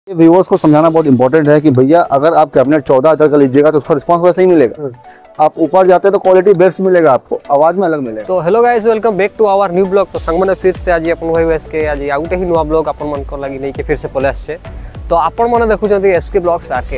Viewers को समझाना बहुत इंपॉर्टेंट है कि भैया अगर आप कैबिनेट 14,000 का लीजिएगा तो उसका रिस्पांस वैसे ही मिलेगा। आप ऊपर जाते हैं तो क्वालिटी बेस्ट मिलेगा, आपको आवाज में अलग मिलेगा। तो hello guys, welcome back to our new blog. तो संग मैंने फिर से आज अपन भाई एसके आज आउ गोटे ही नुआ ब्लॉग अपन मन को लगी नहीं कि फिर से पले आछे। तो आपण माने देखुछन एसके ब्लॉग्स आके।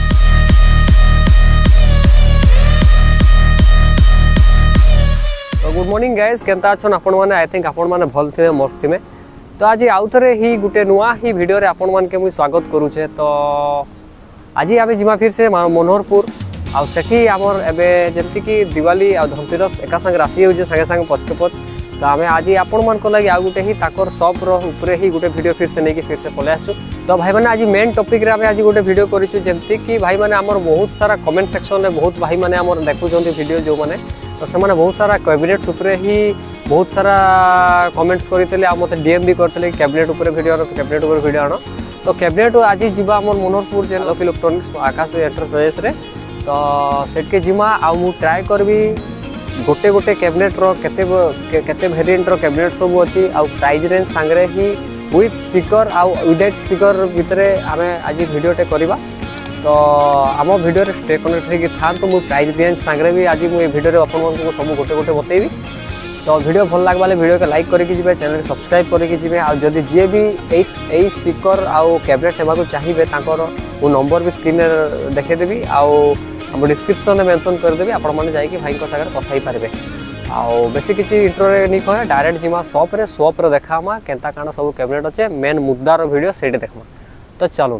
तो गुड मॉर्निंग गाइस, केनता अछन आपण माने? आई थिंक आपण माने भल थिबे, मस्त थिबे। तो आज आउ थरे ही गुटे नुआ ही वीडियो रे आपण मान के मुई स्वागत करूछे। तो आज आबे जिमा फिर से मनोहरपुर आउ सेठी हमर एबे जेंति कि दिवाली आ धनतेरस एका संग राशि होजे संगे संगे पचके पच। तो आमे आज आपण मान को लागि आउ गुटे ही ताकर शॉप रो ऊपरे ही गुटे वीडियो फिर से नै कि फिर से पले आछू। तो भाई माने आज मेन टॉपिक रे आमे आज गुटे वीडियो करिछु जेंति कि भाई माने हमर बहुत सारा कमेंट सेक्शन रे बहुत भाई माने हमर देखु जंती वीडियो जो माने तो से माने बहुत सारा कैबिनेट ऊपरे ही बहुत सारा कमेंट्स करते आ मत डीएम भी करते कैबिनेट ऊपर वीडियो कैबिनेट ऊपर वीडियो आनो। तो कैबिनेट आज जीवा हमर मनोहरपुर जे लकी इलेक्ट्रॉनिक्स आकाश एंटरप्राइज रे। तो सेट के जिमा आ मु ट्राई करबी गोटे गोटे कैबिनेट रो केते वेरिएंट रो कैबिनेट सब अछि आ प्राइस रेंज संगरे ही विथ स्पीकर आ विदाउट स्पीकर भितरे हमें आज वीडियो टे करबा। तो आम वीडियो रे स्टे कनेक्ट होगी था। तो मुझे प्राइस रेंज संगे भी आज मुझे वीडियो अपन को सब गोटे गोटे बतेबी। तो वीडियो भल लगे वाले वीडियो को लाइक करके जी, चैनल को सब्सक्राइब करके जी। आदि जी भी यही स्पीकर आउ कैबिनेट सेवा चाहिए वो नंबर भी स्क्रीन देखेदेवी आम डिस्क्रिप्शन में मेंशन करदेवी। आपण मैंने जाकि भाई सागर कथा पारे। आउ बेसी किसी इंट्रो नहीं कहे डायरेक्ट जीमा शॉप रे देखामा केनता काना सब कैबिनेट अच्छे मेन मुद्दार वीडियो सेठी देखमा। तो चलो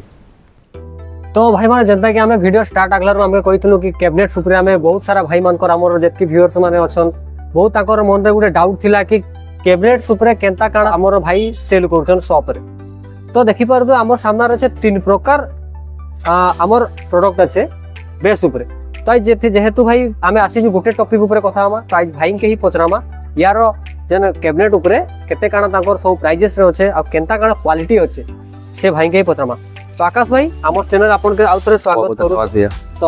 तो भाई माने जनता कि हमें वीडियो स्टार्ट आगलार हमें कहितनु कि कैबिनेट सुपरे हमें बहुत सारा भाई मानकर हमर जेतकी व्यूअर्स माने अछन बहुत ताकर मन रे गुटे डाउट थिला कि कैबिनेट सुपरे केनता काना हमर भाई सेल करछन शॉप रे। तो देखि परबे हमर सामने रहे तीन प्रकार हमर प्रोडक्ट अच्छे बेस उपरे। तो जेहेतु भाई आमे आसी जो गोटे टॉपिक उपरे कथा हमा तो भाई के ही पचरामा यार जन कैबिनेट उपरे केते काना ताकर सब प्राइजेस रे अच्छे आ केनता काना क्वालिटी अच्छे से भाई के ही पचरामा। तो आकाश भाई आमर चैनल आपन के आउथरे स्वागत करू। तो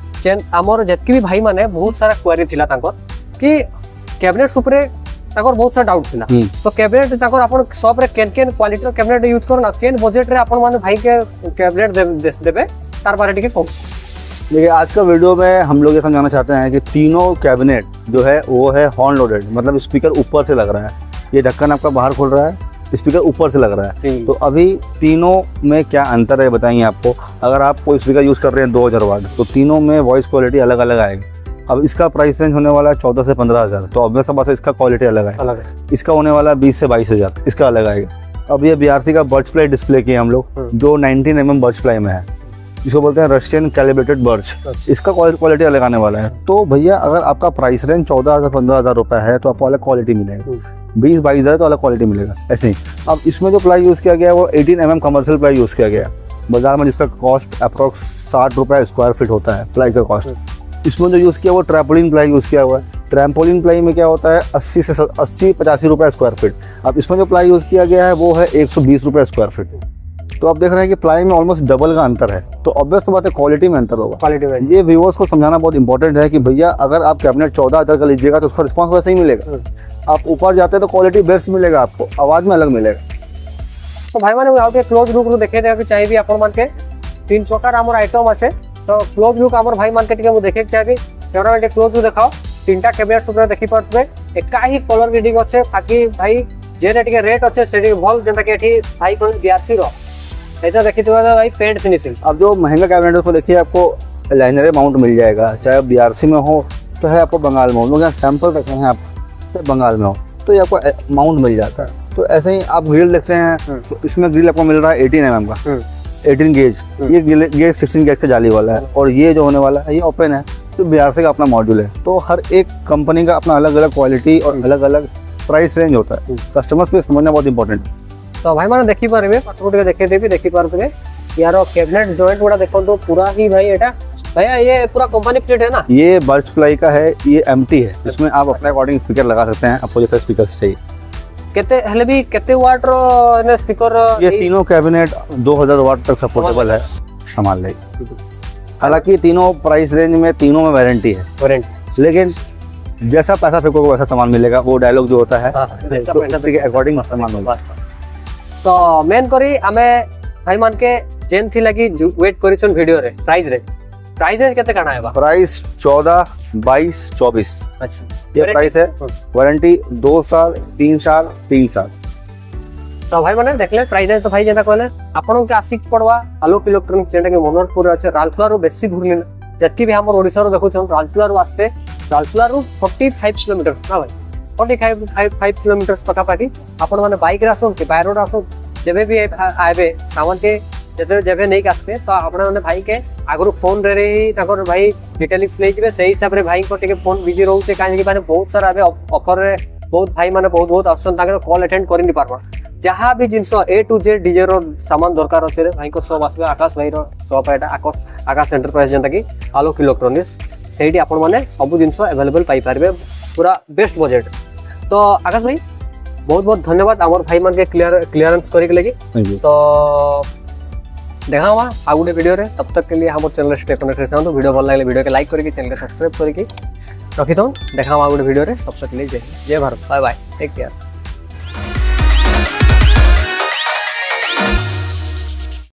आमर जेतकी भी भाई माने बहुत सारा क्वेरी थिला ताकर कि कैबिनेट ऊपर ताकर बहुत सारा डाउट थिला। तो कैबिनेट ताकर आपन शॉप रे केन क्वालिटी रो कैबिनेट यूज करना केन बजट रे आपन माने भाई के कैबिनेट देबे तार बारे टिके कहू। देखिए आज का वीडियो में हम लोग ये समझाना चाहते हैं कि तीनों कैबिनेट जो है वो है हॉर्न लोडेड, मतलब स्पीकर ऊपर से लग रहा है। ये ढक्कन आपका बाहर खोल रहा है, स्पीकर ऊपर से लग रहा है। तो अभी तीनों में क्या अंतर है बताएंगे आपको। अगर आप कोई स्पीकर यूज़ कर रहे हैं 2000 वाट तो तीनों में वॉइस क्वालिटी अलग अलग आएगी। अब इसका प्राइस रेंज होने वाला है 14 से 15,000। तो ऑब्वियस सा बात है इसका क्वालिटी अलग है। इसका होने वाला है 20 से 22,000, इसका अलग आएगा। अब ये BRC का बर्च प्लाई डिस्प्ले किए हम लोग जो 19 mm बर्च प्लाई में है, इसको बोलते हैं रशियन कैलिब्रेटेड बर्च। इसका क्वालिटी अलग आने वाला है। तो भैया अगर आपका प्राइस रेंज 14,000 से 15,000 रुपये है तो आपको अलग क्वालिटी मिलेगा, 20-22,000 तो अलग क्वालिटी मिलेगा ऐसे ही। अब इसमें जो प्लाई यूज़ किया गया है वो 18 mm कमर्शियल प्लाई यूज़ किया गया है बाजार में, जिसका कॉस्ट अप्रॉक्स 60 रुपये स्क्वायर फीट होता है प्लाई का कॉस्ट। इसमें जो यूज़ किया वो ट्रैम्पोलिन प्लाई यूज़ किया हुआ है। ट्रैम्पोलिन प्लाई में क्या होता है 80-85 रुपये स्क्वायर फीट। अब इसमें जो प्लाई यूज़ किया गया है वो है 120 रुपये स्क्वायर फीट। तो आप देख रहे हैं कि प्लाई में ऑलमोस्ट डबल का अंतर है। तो ऑब्वियस बात है क्वालिटी में अंतर होगा। क्वालिटी में ये व्यूअर्स को समझाना बहुत इंपॉर्टेंट है कि भैया अगर आप कैबिनेट 14,000 का लीजिएगा तो उसका रिस्पांस वैसे ही मिलेगा। आप ऊपर जाते हैं तो क्वालिटी बेस्ट मिलेगा, आपको आवाज में अलग मिलेगा। तो भाई माने आउटे क्लोज लुक रो देखे देबे चाहिए अपन मान के तीन प्रकार हमर आइटम আছে। तो क्लोज लुक हमर भाई मान के टिके मु देखे चाहिए कैमरा में क्लोज लुक देखाओ। तीनटा कैबिनेट सुपर देखि परतबे एका ही कलर ग्रेडिंग আছে ताकि भाई जे टिके रेट আছে सेठी भल जेंता के एठी भाई कोन BRC रो ऐसा देखिए तो भाई पेंट फिनिशिंग। अब जो महंगा कैबिनेट उसको देखिए आपको लाइनर माउंट मिल जाएगा, चाहे BRC में हो चाहे आपको बंगाल में हो। लोग यहाँ सैंपल रखे हैं आप चाहे बंगाल में हो तो ये आपको माउंट मिल जाता है। तो ऐसे ही आप ग्रिल देखते हैं तो इसमें ग्रिल आपको मिल रहा है 18 mm का 18 गेज। ये गेज 16 गेज का जाली वाला है और ये जो होने वाला है ये ओपन है। तो BRC का अपना मॉड्यूल है। तो हर एक कंपनी का अपना अलग अलग क्वालिटी और अलग अलग प्राइस रेंज होता है। कस्टमर्स को समझना बहुत इंपॉर्टेंट है। तो भाई माने देखि पारबे फटफट देखे देबी देखि पारबे यार कैबिनेट जॉइंट गुडा देखो तो पूरा ही भाई एटा भैया ये पूरा कंपनी प्लेट है ना। ये बर्च प्लाई का है, ये एम्प्टी है। इसमें आप अपने अकॉर्डिंग स्पीकर लगा सकते हैं, आपको जैसा स्पीकर चाहिए। केते हले भी केते वाट रो ने स्पीकर ये तीनों कैबिनेट 2000 वाट तक सपोर्टेबल है, संभाल ले। हालांकि तीनों प्राइस रेंज में तीनों में वारंटी है, लेकिन जैसा पैसा फेंकोगे वैसा सामान मिलेगा। वो डायलॉग जो होता है तो के अकॉर्डिंग सामान होगा। तो मेन करी हमें भाई मान के जेन थी लगी वेट करिसन वीडियो रे प्राइस रे केते काना हेबा प्राइस 14, 22, 24। अच्छा ये प्राइस है। वारंटी 2 साल, 3 साल, 3 साल। तो भाई माने देखले प्राइस है तो भाई जेता कहले आपन के आसिक पड़वा आलोक इलेक्ट्रॉनिक जेटा के मनोहरपुर अच्छे राउरकेला रो बेसी दूर नहीं जबकि भी हमर ओडिसा रो देखु छन राउरकेला रो आस्ते राउरकेला रो 45 किलोमीटर ना भाई 45 किलोमीटर पका पाटी आपन माने बाइक रे आसो कि बाय रोड आसो जेबे भी आबे सामान के जेबे नहीं आसबे तो आपन माने भाई के आगरो फोन रे ही ताकर भाई डिटेल्स ले जिवे सेही हिसाब रे भाई को टिके फोन बिजी रहउ से काहे कि माने बहुत सारा आबे ऑफर रे बहुत भाई माने बहुत ऑप्शन ताकर कॉल अटेंड करि नि पारबा जहाँ भी जिनस A to Z डीजे रो सामान दरकार अच्छे भाई को सब आसबे आकाश भाई रो शॉप एटा आकाश एंटरप्राइज जेंता कि आलोक इलेक्ट्रॉनिक्स सेठी आपण माने सब जिनस अवेलेबल पाई पारबे पूरा बेस्ट बजट। तो आकाश भाई बहुत बहुत धन्यवाद आमर भाई मान के क्लियरेंस करी के लगी। तो देखा हुआ आ गुटे वीडियो रे तब तक के लिए हमर चैनल स्टे कनेक्टेड रहतो वीडियो भल लागले वीडियो के लाइक करके चैनल के सब्सक्राइब करके रखी दो। देखा हुआ गुटे वीडियो रे तब तक के लिए जय Bharat bye bye take care.